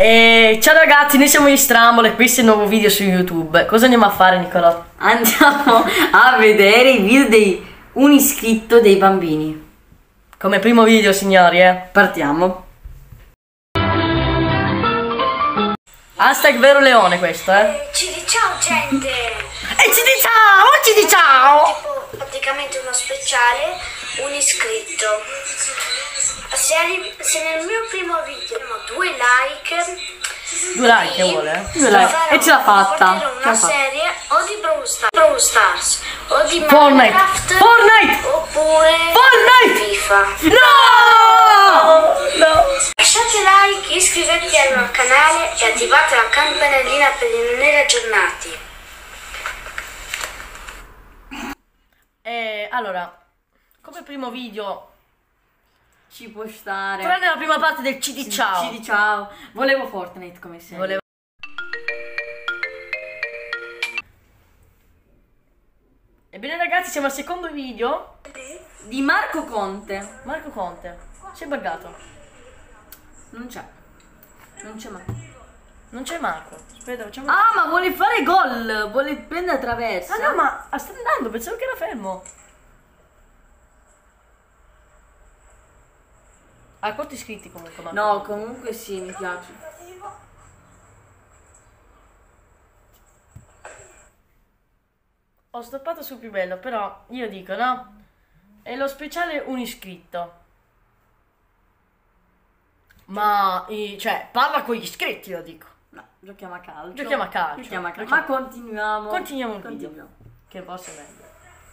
Ciao ragazzi, noi siamo gli Stramble e questo è il nuovo video su YouTube. Cosa andiamo a fare, Nicolò? Andiamo a vedere i video di un iscritto dei bambini. Come primo video, signori, Partiamo. Hashtag vero leone questo, Ci di ciao gente! E ci di ciao, ci di ciao! Tipo praticamente uno speciale, un iscritto. Se nel mio primo video abbiamo 2 like, 2 like che vuole? 2 like. E ce l'ha fatta. porterò una serie o di Brawl Stars o di Fortnite! Minecraft Fortnite! oppure Fortnite! FIFA. No! Lasciate like, iscrivetevi al canale e attivate la campanellina per rimanere aggiornati. Allora, come primo video, Ci può stare. tranne la prima parte del ci di ciao. Ci di ciao. Volevo Fortnite come sempre. Volevo... Ebbene ragazzi, siamo al secondo video. Di Marco Conte. Marco Conte, si è buggato. Non c'è. Non c'è mai. Non c'è Marco. Aspetta, facciamo... Ah, ma vuole fare gol. Vuole prendere traversa. Ah no, ma sta andando, pensavo che era fermo. Ha quanti iscritti comunque, Marco? No, comunque sì, mi piace. Ho stoppato sul più bello, però io dico, no? È lo speciale un iscritto. Ma, cioè, parla con gli iscritti, io dico. No, giochiamo a calcio. Giochiamo a calcio. Giochiamo a calcio. Giochiamo. Ma continuiamo. Continuiamo il video. Che forse è meglio.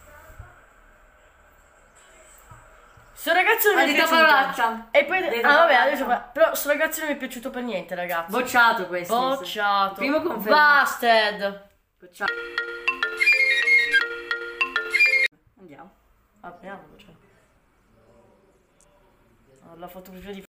Sto ragazzo non mi è Detta piaciuto. parolaccia. E poi... Detta Ah vabbè, parolaccia. adesso... Però sto ragazzo non mi è piaciuto per niente, ragazzi. Bocciato questo. Bocciato. Primo conferma. Busted. Bocciato. Andiamo. Apriamolo, cioè. La fotografia di...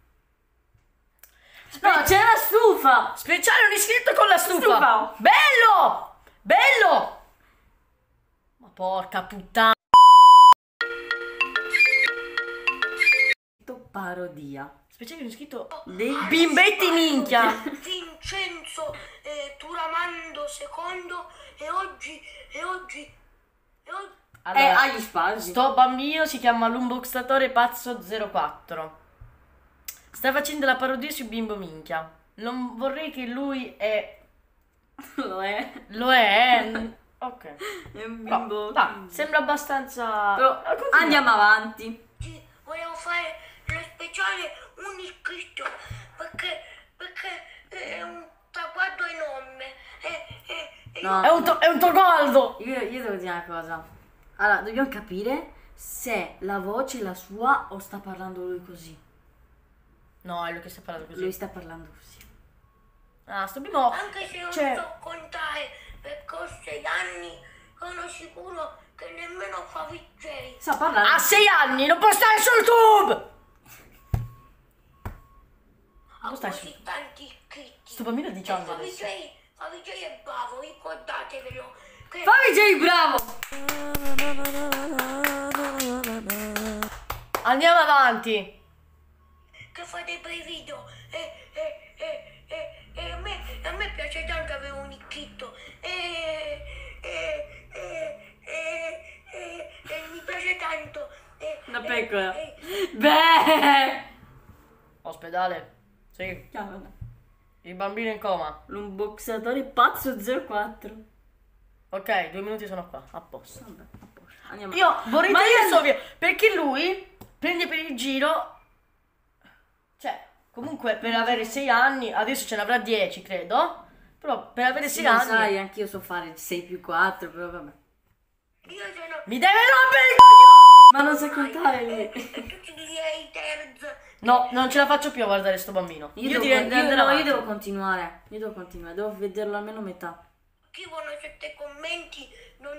No, c'è la stufa. Speciale un iscritto con la stufa. Stufa. Bello! Bello! Ma porca puttana. Parodia. Speciale un iscritto Dei bimbetti minchia. Vincenzo Turamando secondo e oggi Allora, agli spalti. Sto bambino si chiama l'unboxatore pazzo 04. Sta facendo la parodia su Bimbo Minchia. Non vorrei che lui è... Lo è. Lo è. Ok. È un No, bimbo. dai, sembra abbastanza... Però Continua. andiamo avanti. volevo fare lo speciale un iscritto perché è un traguardo enorme No. È un torvaldo. Io devo dire una cosa. Allora, dobbiamo capire se la voce è la sua o sta parlando lui così. No, è lui che sta parlando così. Lui sta parlando così. Ah, sto bimbo... anche se non Cioè- so contare perché ho 6 anni sono sicuro che nemmeno Faviceri Sa parlare. Ha 6 anni, non può stare su YouTube! ha Dove stai così tanti iscritti. Sto bambino ha 10 anni adesso. Faviceri è bravo, ricordatevelo che Fammi J, bravo! Andiamo avanti. fa dei bei video e a me piace tanto avere un iscritto e mi piace tanto Una pecora. e- Beh! Ospedale. Sì. Chiamala. Il bambino in coma. L'unboxatore pazzo 04. Ok, 2 minuti sono qua. A posto. Vabbè, a posto. Andiamo. Io vorrei Ma tagliare io- questo video perché lui prende per il giro. Cioè, comunque per avere 6 anni, adesso ce ne avrà 10, credo. Però per avere 6 Sì, lo anni. sai, anch'io so fare 6 più 4, però vabbè. io sono Mi deve rompere il coglione! Ma non sai contare lui. e tutti gli haters No, non ce la faccio più a guardare sto bambino. Io direi di andare no, io avanti. devo continuare. Devo vederlo almeno metà. scrivono sotto i commenti non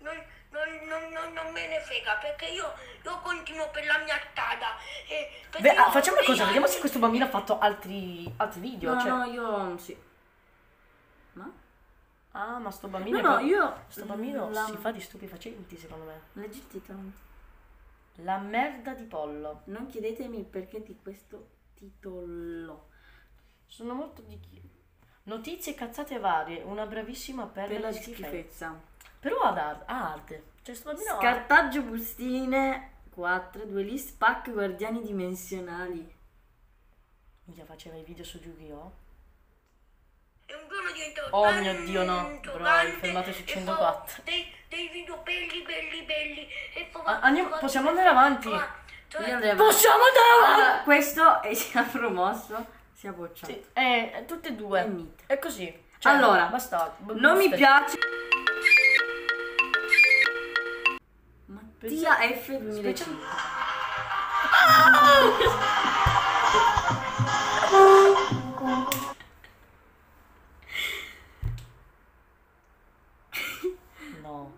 me ne frega perché io continuo per la mia strada perché Beh, io facciamo una ho cosa, 6 vediamo se anni. questo bambino ha fatto altri video. No, cioè... no, io sì. Ma? Ah, ma sto bambino. No, no, io. Sto bambino la- si fa di stupefacenti, secondo me. Leggi il titolo. La merda di pollo. Non chiedetemi il perché di questo titolo. Sono molto di notizie cazzate varie, una bravissima Per perla la di schifezza. schifezza. Però ha arte. Cioè, sto bambino ha- Scartaggio bustine 4, due list pack guardiani dimensionali. Minchia, faceva i video su Yu-Gi-Oh! E un giorno diventò Oh mio Dio, no. tanto Bro, grande fermate su e 104. fa dei video belli e poi Possiamo andare avanti? Io andrei avanti. Possiamo andare avanti? Allora, questo sia promosso sia bocciato. Sì, tutte e due. E niente. È così. Cioè, Allora, basta. non mi piace. Mattia F 2005. No,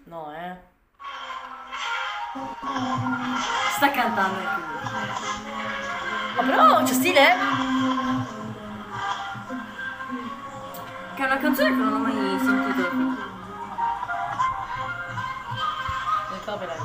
Sta cantando anche lui. Ma però c'è stile? Che è una canzone che non ho mai sentito. Il copyright.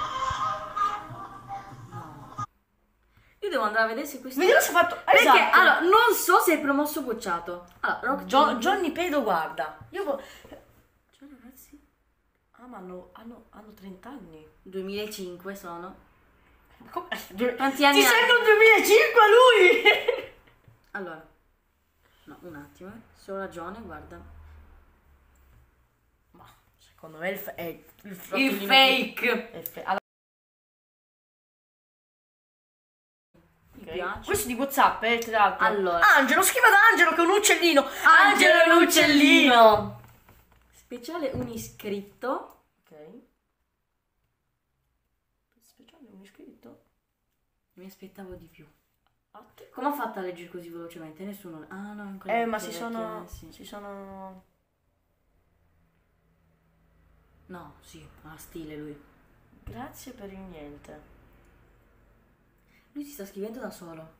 Io devo andare a vedere se questo. Vediamo se ha fatto. Perché Esatto. allora non so se è promosso o bocciato. Allora, Rock Johnny Pedo, guarda. Cioè, ragazzi, Ma hanno 30 anni. 2005 sono. Quanti Quanti anni Ti ha? sembra un 2005 a lui? Allora. No, un attimo, Solo ragione, guarda. Ma secondo me è il Il frottolino fake. allora, Mi ok. piace. Questo di WhatsApp, tra l'altro. Allora. Angelo, scriva da Angelo che è un uccellino. Angelo è un uccellino. Speciale un iscritto. Ok. Speciale un iscritto. Mi aspettavo di più. A te. Come ha fatto a leggere così velocemente? Nessuno. Ah no, ancora. Ma vecchie, sì. si sono. No, sì, ha stile lui. Grazie per il niente. Lui si sta scrivendo da solo.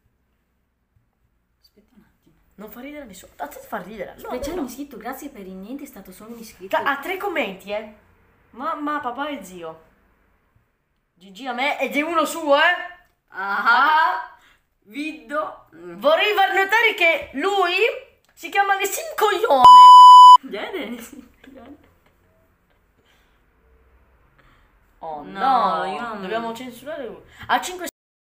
Aspetta un attimo. Non fa ridere nessuno. A te fa ridere. No, Speciale no. un iscritto, grazie per il niente, è stato solo un iscritto. Ha 3 commenti, Mamma, papà e zio. Gigi a me ed è uno suo, Ah, Viddo. Vorrei far notare che lui si chiama Nessin Coglione. Oh No, no, io non- dobbiamo censurare lui. Ha 5.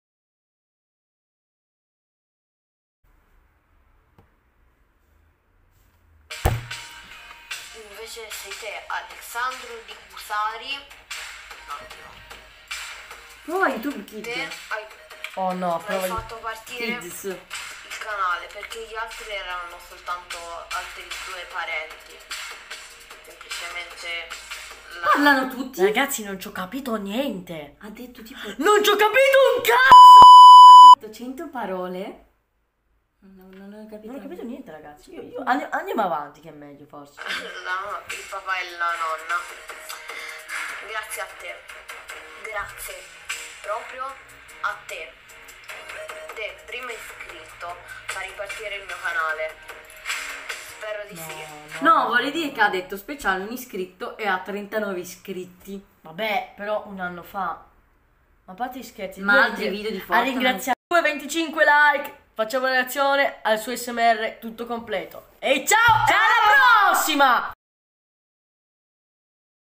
Invece sei te, Alessandro Di Cusari. Un attimo. Prova YouTube Te Kids. Oh no, hai prova. fatto partire Kids. il canale perché gli altri erano soltanto altri due parenti. Semplicemente Parlano tutti. Ragazzi, non ci ho capito niente. Ha detto tipo Non ci ho capito un cazzo! 100 parole. Non ho capito. Non ho capito niente, ragazzi. Andiamo avanti, che è meglio, forse. il papà e la nonna. Grazie a te. Grazie proprio a te. Te, prima iscritto, fa ripartire il mio canale. Spero di sì. No, vuole dire che ha detto speciale un iscritto e ha 39 iscritti. Vabbè, però un anno fa. Ma a parte gli scherzi, Ma lui altri video di ha Fortnite. ringraziato 25 like. Facciamo reazione al suo SMR tutto completo. E ciao, e alla prossima!